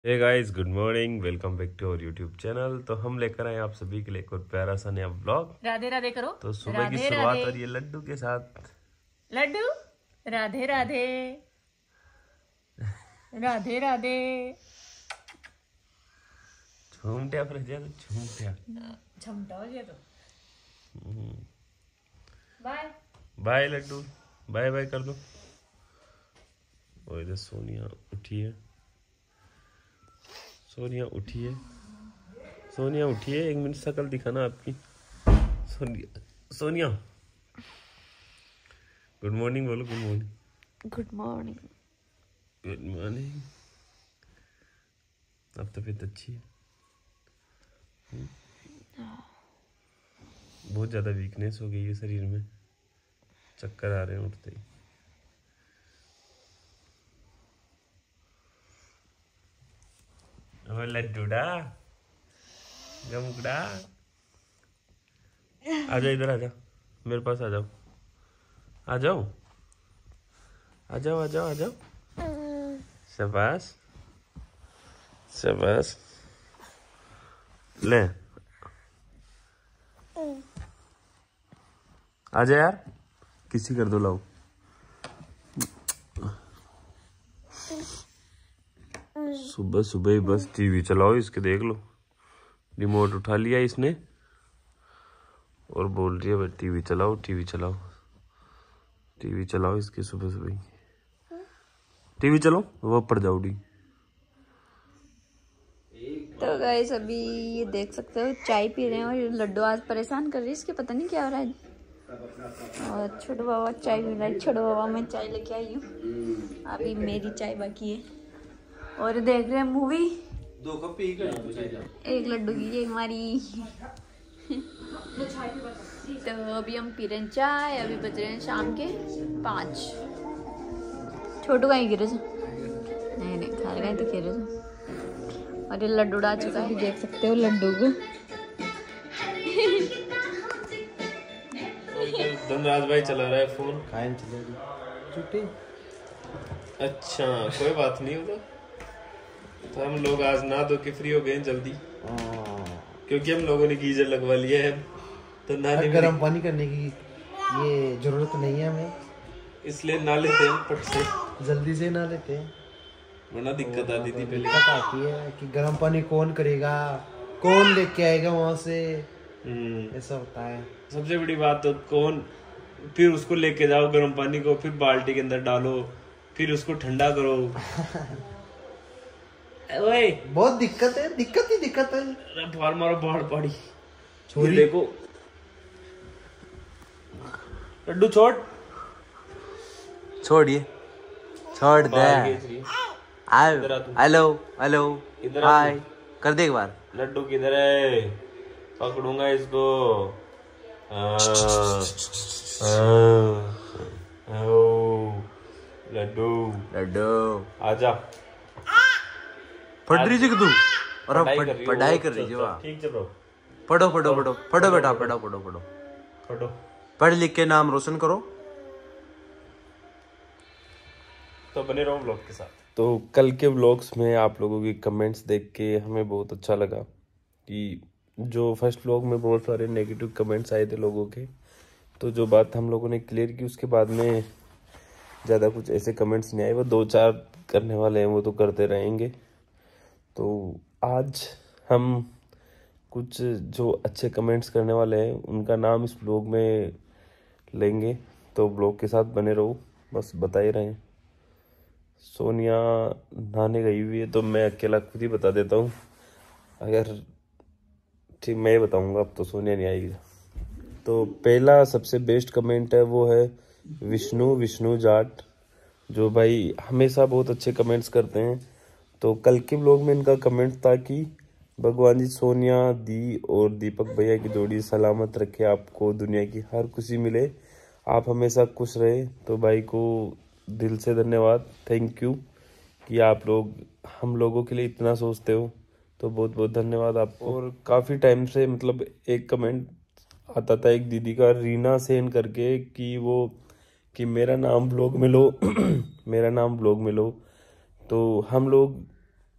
Hey guys, good morning. Welcome back to our YouTube channel. तो हम लेकर आए आप सभी के लिए एक और प्यारा सा नया ब्लॉग। राधे राधे करो। तो सुबह की राधे शुरुआत राधे हो रही है लड्डू के साथ। लड्डू। राधे राधे राधे राधे। झूमटिया पर जा तो झूमटिया। झमटा हो गया तो bye bye Laddu, bye bye कर दो। और इधर सोनिया उठी है। सोनिया उठी है। सोनिया उठी है। 1 मिनट शक्ल दिखाना आपकी। सोनिया, सोनिया गुड मॉर्निंग बोलो। Good morning. Good morning. Good morning. अब तबीयत अच्छी है? बहुत ज़्यादा वीकनेस हो गई है शरीर में। चक्कर आ रहे हैं उठते ही। ओ लड्डूड़ा, गमुकड़ा, आ जाओ, इधर आ जाओ, मेरे पास आ जाओ। आ जाओ, आ जाओ, आ जाओ, आ जाओ। शाबाश, शाबाश। ले आ जा यार, किसी कर दो लाओ। सुबह सुबह ही बस टीवी चलाओ, इसके देख लो। रिमोट उठा लिया इसने और बोल रही है भाई टीवी चलाओ, टीवी चलाओ, टीवी चलाओ। इसके सुबह सुबह ही टीवी चलो, वो पड़ जाओगी। तो गाइस अभी ये देख सकते हो चाय पी रहे हैं और ये लड्डू आज परेशान कर रही है। इसके पता नहीं क्या हो रहा है। और छोटू बाबा चाय पी रहा है। छोटू बाबा मैं चाय लेके आई हूँ। अभी मेरी चाय बाकी है और देख रहे हैं मूवी। 2 कप पी गए। एक लड्डू की एक हमारी। तो अभी हम पी रहे हैं चाय। अभी बज रहे हैं शाम के 5। छोटू कहीं गिरे से नहीं नहीं खा रहे तो गिरे से। और ये लड्डू उड़ा चुका है, देख सकते हो लड्डू को। धनराज भाई चला रहा है फोन। कायम चलेगी छुट्टी। अच्छा, कोई बात नहीं होता। तो हम लोग आज नहा धो के फ्री हो गए जल्दी, क्योंकि हम लोगों ने गीजर लगवा लिया है। तो नहाने में गर्म पानी करने की ये जरूरत नहीं है हमें, इसलिए नहा लेते हैं पट से, जल्दी से ना लेते हैं। वरना दिक्कत आती थी पहले। दिक्कत आती है कि गर्म पानी कौन करेगा, कौन लेके आएगा वहां से, ऐसा होता है। सबसे बड़ी बात तो कौन, फिर उसको लेके जाओ गर्म पानी को, फिर बाल्टी के अंदर डालो, फिर उसको ठंडा करो। ओए बहुत दिक्कत है, दिक्कत ही दिक्कत है। अरे बाहर मारो, बाहर पड़ी छोरी देखो। लड्डू छोड़, छोड़िए, छोड़ दे। हेलो हेलो इधर आ हाय कर दे एक बार। लड्डू किधर है? पकड़ूंगा इसको। लड्डू लड्डू आजा। पढ़ रही थी तू? और पढ़ाई कर रही चल, थी। चल, वाह, ठीक है ब्रो। पढ़ो पढ़ो पढ़ो पढ़ो बेटा, पढ़ो पढ़ो पढ़ो फटो। पढ़ लिख के नाम रोशन करो। तो बने रहो ब्लॉग के साथ। तो कल के व्लॉग्स में आप लोगों की कमेंट्स देख के हमें बहुत अच्छा लगा कि जो फर्स्ट व्लॉग में बहुत सारे नेगेटिव कमेंट्स आए थे लोगों के, तो जो बात हम लोगों ने क्लियर की उसके बाद में ज़्यादा कुछ ऐसे कमेंट्स नहीं आए। वो 2-4 करने वाले हैं, वो तो करते रहेंगे। तो आज हम कुछ जो अच्छे कमेंट्स करने वाले हैं उनका नाम इस ब्लॉग में लेंगे। तो ब्लॉग के साथ बने रहो, बस बता ही रहे हैं। सोनिया नहाने गई हुई है, तो मैं अकेला खुद ही बता देता हूँ। अगर ठीक मैं ही बताऊँगा, अब तो सोनिया नहीं आएगी। तो पहला सबसे बेस्ट कमेंट है वो है विष्णु जाट, जो भाई हमेशा बहुत अच्छे कमेंट्स करते हैं। तो कल के व्लॉग में इनका कमेंट था कि भगवान जी सोनिया दी और दीपक भैया की जोड़ी सलामत रखे, आपको दुनिया की हर खुशी मिले, आप हमेशा खुश रहे। तो भाई को दिल से धन्यवाद, थैंक यू कि आप लोग हम लोगों के लिए इतना सोचते हो। तो बहुत बहुत धन्यवाद आपको। और काफ़ी टाइम से मतलब एक कमेंट आता था एक दीदी का, रीना सेन करके, कि वो कि मेरा नाम ब्लॉग में लो मेरा नाम ब्लॉग में लो। तो हम लोग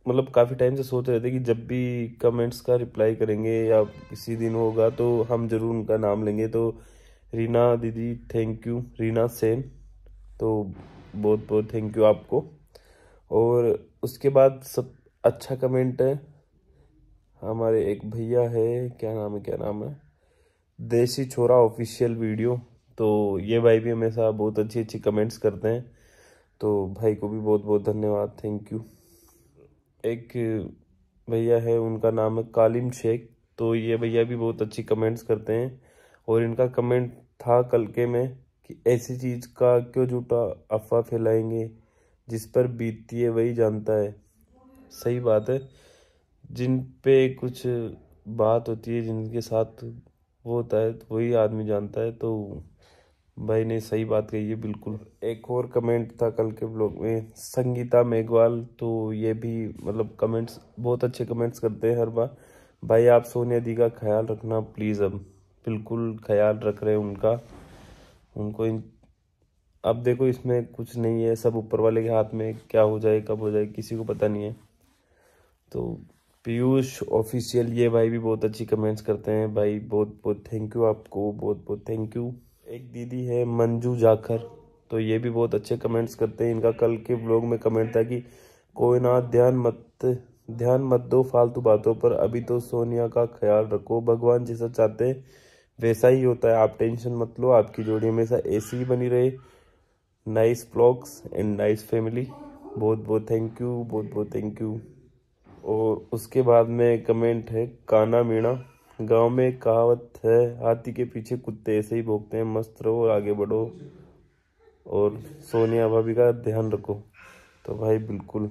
मतलब काफ़ी टाइम से सोच रहे थे कि जब भी कमेंट्स का रिप्लाई करेंगे या किसी दिन होगा तो हम ज़रूर उनका नाम लेंगे। तो रीना दीदी थैंक यू, रीना सेन, तो बहुत बहुत थैंक यू आपको। और उसके बाद सब अच्छा कमेंट है हमारे एक भैया है, क्या नाम है, देसी छोरा ऑफिशियल वीडियो। तो ये भाई भी हमेशा बहुत अच्छी कमेंट्स करते हैं, तो भाई को भी बहुत बहुत धन्यवाद, थैंक यू। एक भैया है उनका नाम है कालिम शेख, तो ये भैया भी बहुत अच्छी कमेंट्स करते हैं। और इनका कमेंट था कल के में कि ऐसी चीज़ का क्यों झूठा अफवाह फैलाएंगे, जिस पर बीतती है वही जानता है। सही बात है, जिन पे कुछ बात होती है, जिनके साथ वो होता है तो वही आदमी जानता है। तो भाई ने सही बात कही है बिल्कुल। एक और कमेंट था कल के ब्लॉग में संगीता मेघवाल, तो ये भी मतलब कमेंट्स बहुत अच्छे कमेंट्स करते हैं हर बार। भाई आप सोनिया दी का ख्याल रखना प्लीज़। अब बिल्कुल ख्याल रख रहे हैं उनका, उनको अब देखो इसमें कुछ नहीं है, सब ऊपर वाले के हाथ में, क्या हो जाए कब हो जाए किसी को पता नहीं है। तो पीयूष ऑफिशियल, ये भाई भी बहुत अच्छी कमेंट्स करते हैं, भाई बहुत बहुत थैंक यू आपको, बहुत बहुत थैंक यू। एक दीदी है मंजू जाखर, तो ये भी बहुत अच्छे कमेंट्स करते हैं। इनका कल के ब्लॉग में कमेंट था कि कोई ना ध्यान मत दो फालतू बातों पर, अभी तो सोनिया का ख्याल रखो, भगवान जैसा चाहते हैं वैसा ही होता है, आप टेंशन मत लो, आपकी जोड़ी हमेशा ऐसी ही बनी रहे। Nice vlogs and nice family, बहुत बहुत थैंक यू, बहुत बहुत थैंक यू। और उसके बाद में कमेंट है काना मीणा, गांव में एक कहावत है हाथी के पीछे कुत्ते ऐसे ही भौंकते हैं, मस्त रहो और आगे बढ़ो और सोनिया भाभी का ध्यान रखो। तो भाई बिल्कुल।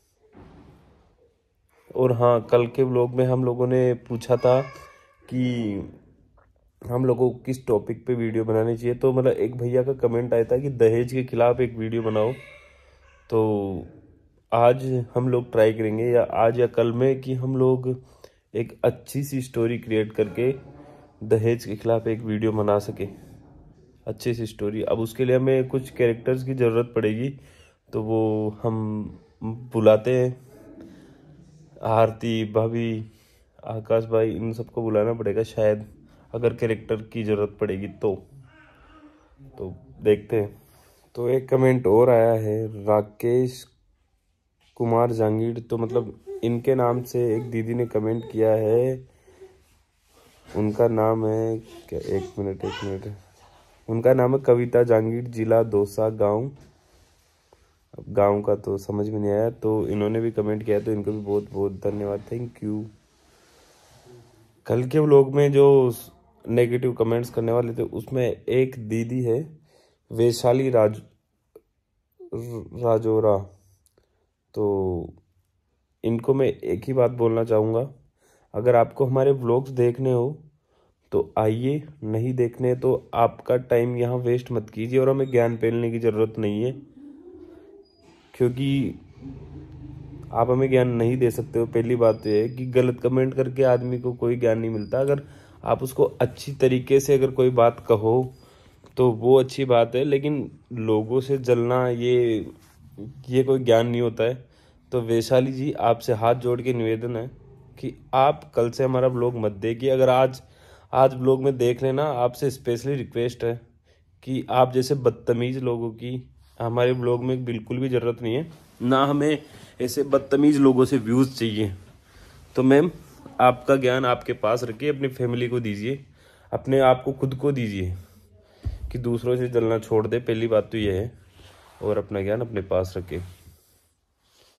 और हाँ, कल के व्लॉग में हम लोगों ने पूछा था कि हम लोगों को किस टॉपिक पे वीडियो बनानी चाहिए, तो मतलब एक भैया का कमेंट आया था कि दहेज के खिलाफ एक वीडियो बनाओ। तो आज हम लोग ट्राई करेंगे, या आज या कल में, कि हम लोग एक अच्छी सी स्टोरी क्रिएट करके दहेज के खिलाफ एक वीडियो बना सके, अच्छी सी स्टोरी। अब उसके लिए हमें कुछ कैरेक्टर्स की ज़रूरत पड़ेगी, तो वो हम बुलाते हैं, आरती भाभी, आकाश भाई, इन सबको बुलाना पड़ेगा शायद, अगर कैरेक्टर की ज़रूरत पड़ेगी तो देखते हैं। तो एक कमेंट और आया है राकेश कुमार जांगीड़, तो मतलब इनके नाम से एक दीदी ने कमेंट किया है, उनका नाम है क्या, एक मिनट, उनका नाम है कविता जांगीड़, जिला दौसा गांव। अब गांव का तो समझ में नहीं आया, तो इन्होंने भी कमेंट किया, तो इनको भी बहुत बहुत धन्यवाद, थैंक यू। कल के व्लॉग में जो नेगेटिव कमेंट्स करने वाले थे उसमें एक दीदी है वैशाली राजोरा, तो इनको मैं एक ही बात बोलना चाहूँगा, अगर आपको हमारे व्लॉग्स देखने हो तो आइए, नहीं देखने तो आपका टाइम यहाँ वेस्ट मत कीजिए, और हमें ज्ञान फैलाने की ज़रूरत नहीं है, क्योंकि आप हमें ज्ञान नहीं दे सकते हो। पहली बात तो ये है कि गलत कमेंट करके आदमी को कोई ज्ञान नहीं मिलता। अगर आप उसको अच्छी तरीके से अगर कोई बात कहो तो वो अच्छी बात है, लेकिन लोगों से जलना ये कोई ज्ञान नहीं होता है। तो वैशाली जी, आपसे हाथ जोड़ के निवेदन है कि आप कल से हमारा ब्लॉग मत देखिए। अगर आज ब्लॉग में देख लेना, आपसे स्पेशली रिक्वेस्ट है कि आप जैसे बदतमीज़ लोगों की हमारे ब्लॉग में बिल्कुल भी ज़रूरत नहीं है, ना हमें ऐसे बदतमीज़ लोगों से व्यूज़ चाहिए। तो मैम, आपका ज्ञान आपके पास रखिए, अपनी फैमिली को दीजिए, अपने आप को खुद को दीजिए, कि दूसरों से जलना छोड़ दे, पहली बात तो ये है, और अपना ज्ञान अपने पास रखे।